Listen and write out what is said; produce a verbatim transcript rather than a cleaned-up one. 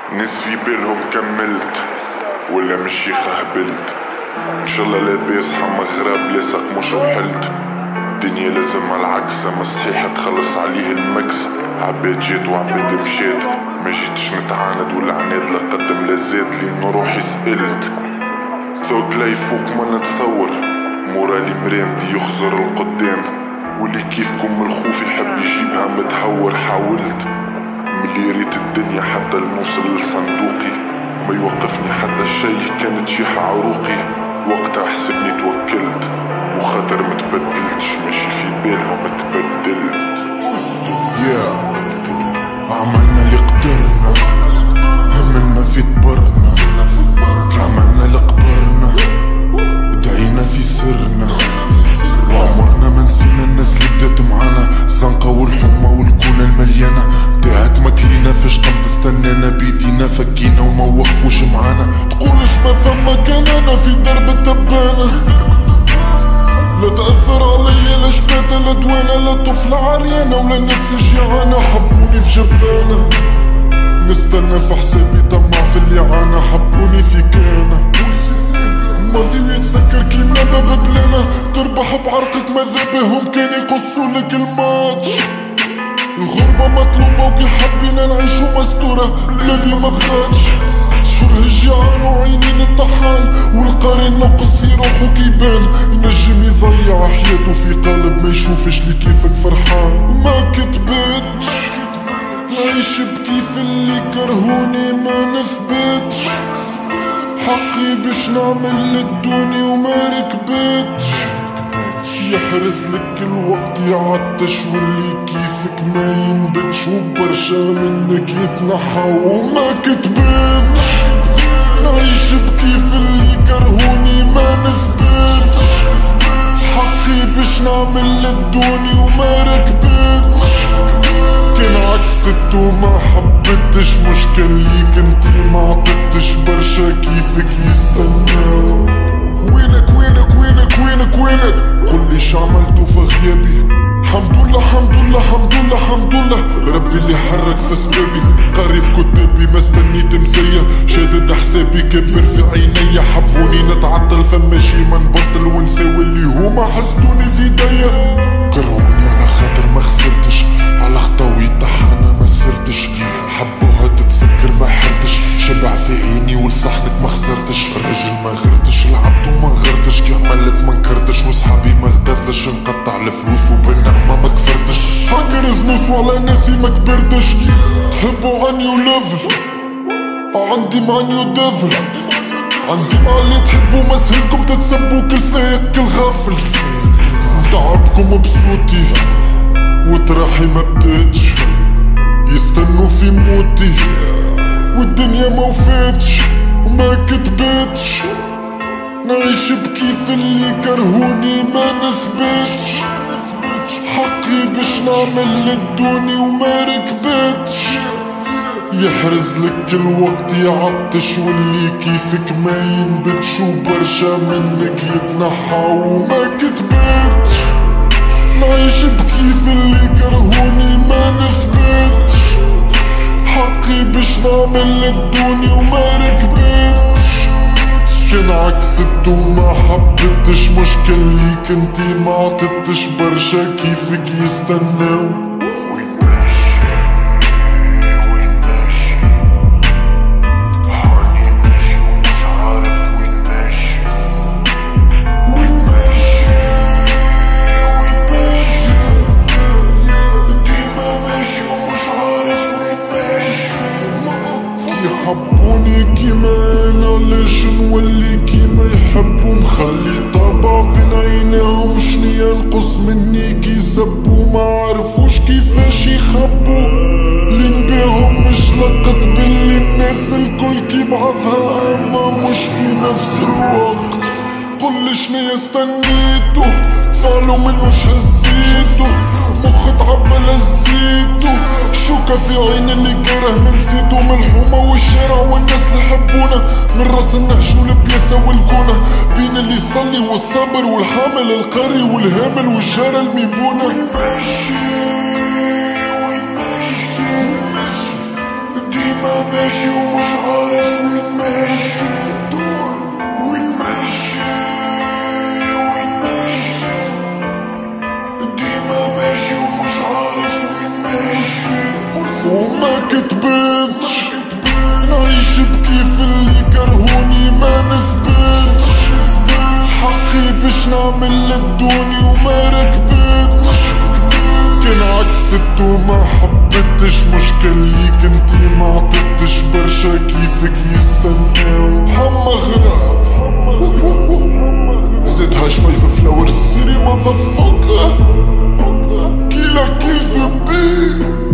ناس في بالهم كملت ولا مشي خهبلت. ان شاء الله لاباس حما غراب لاصق مش وحلت. الدنيا لازم على العكس، اما صحيح تخلص عليه المكس. عباد جات وعباد مشات، ما جيتش نتعاند ولا عناد لا قدم لا زاد، لأنه روحي سئلت. ثوق لا يفوق ما نتصور، مورالي مرامدي يخزر القدام، واللي كيفكم الخوف يحب يجيبها متهور. حاولت ملي ريت الدنيا حتى لنوصل لصندوقي، ما يوقفني حتى الشي كانت جيحة عروقي. وقتها حسبني توكلت وخاطر متبدلتش، ماشي في بالهم اتبدلت. yeah. عملنا اللي قدرنا، همنا في تبرنا، عملنا اللي قبرنا، دعينا في سرنا، وعمرنا ما نسينا الناس اللي بدات معانا. الزنقة والحمى والكونة المليانة بتاعك ماكلينا، فاش قم تستنانا بيدينا فكينا وما وقفوش معانا. تقولش ما فما كان انا في درب التبانة، لا تأثر عليا لا شباتة لا دوانة لا طفلة عريانة ولا الناس الجيعانة حبوني في جبانة. نستنى في حسابي طمع في اللي عانى، حبوني في كانة ماضي ويتسكر كيما باب بلانا. تربح بعرقك ماذا بهم كان يقصولك الماتش. الغربة مطلوبة وكي حبينا نعيشو مستورة بلادي ما بقاتش. كره الجيعان وعينين الطحان، والقارن نقص في روحو كيبان. ينجم يضيع حياته في قالب ما يشوفش لي كيفك فرحان. ما كتبتش نعيش بكيف اللي كرهوني ما نثبتش. حقي باش نعمل للدوني وما ركبتش. يحرز لك الوقت يعطش واللي كيفك ما ينبتش، وبرشا منك يتنحى وما كتبتش. نعيش بكيف اللي كرهوني ما نثبتش. حقي باش نعمل للدوني وما ركبتش. كان عكست وما حبتش، مشكل ليك انتي ما عطتش. برشا كيفك يستناو. وينك وينك وينك وينك وينك قولي شعملتو في غيابي. حمد الله حمد الله حمد الله حمد الله ربي اللي حرك في سبابي. قاري في كتابي ما استنيت مزية، شادد حسابي كبر في عينيا. حبوني نتعطل فما شي ما نبطل ونساوي اللي هما حسدوني في ايديا. كرهوني على خاطر ما خسرتش، على خطاوي طحانة ما سرتش. حبوها تتسكر ما حرتش، شبع في عيني ولصحنك ما خسرتش. الراجل ما غرتش لعبت وما غرتش، كي عملت ما نكرتش وصحابي ما غدرتش. نقطع الفلوس وبالنعمة ما كفرتش، حقر زنوس وعلى ناسي ما كبرتش. تحبوا عنيو ليفل عندي مع نيو ديفل، عندي مع اللي تحبوا مسهلكم تتسبوا كل فايق كل غافل. نتعبكم بصوتي وتراحي ما بداتش، يستنوا في موتي والدنيا ما وفاتش وما كتبتش. نعيش بكيف اللي كرهوني ما نثبتش. حقي باش نعمل للدوني وما ركبتش. يحرز لك الوقت يعطش واللي كيفك ما ينبتش، وبرشا منك يتنحى وما كتبتش. نعيش بكيف اللي كرهوني ما نثبتش. حقي باش نعمل للدوني وما ركبتش. كان عكست وما حبتش، مشكل ليك انتي ما عطتش. برشا كيفك يستناو. يحبوني كيما انا ليش نولي كيما يحبوا. مخلي طابع بين عينيهم شنيا نقص مني كي يسبوا. ما عرفوش كيفاش يخبوا، اللي نبيهم مش لقط باللي الناس الكل كي بعضها اما مش في نفس الوقت. قولي شنيا استنيتو فعلوا منو شهزيتو. مخ تعبى لزيتو، شوكة في عين اللي كاره من زيتو. من الحومة والشارع والناس اللي يحبونا، من راس النهج والبياسة والكونة. بين اللي يصلي والصابر والحامل القاري والهامل والجارة الميبونة. ديما ماشي ومش عارف وين ماشي وين ماشي وين ماشي ديما ماشي ومش عارف وين ماشي وما كتبتش نعيش بكيف اللي كرهوني ما نثبتش حقي باش نعمل للدوني وما ركبتش كان عكست وما حبتش مشكل ليك انتي ما عطتش برشا كيفك يستناو حما غراب زيدها شفايف فلاور سيري مذفقة كيلا كيف بي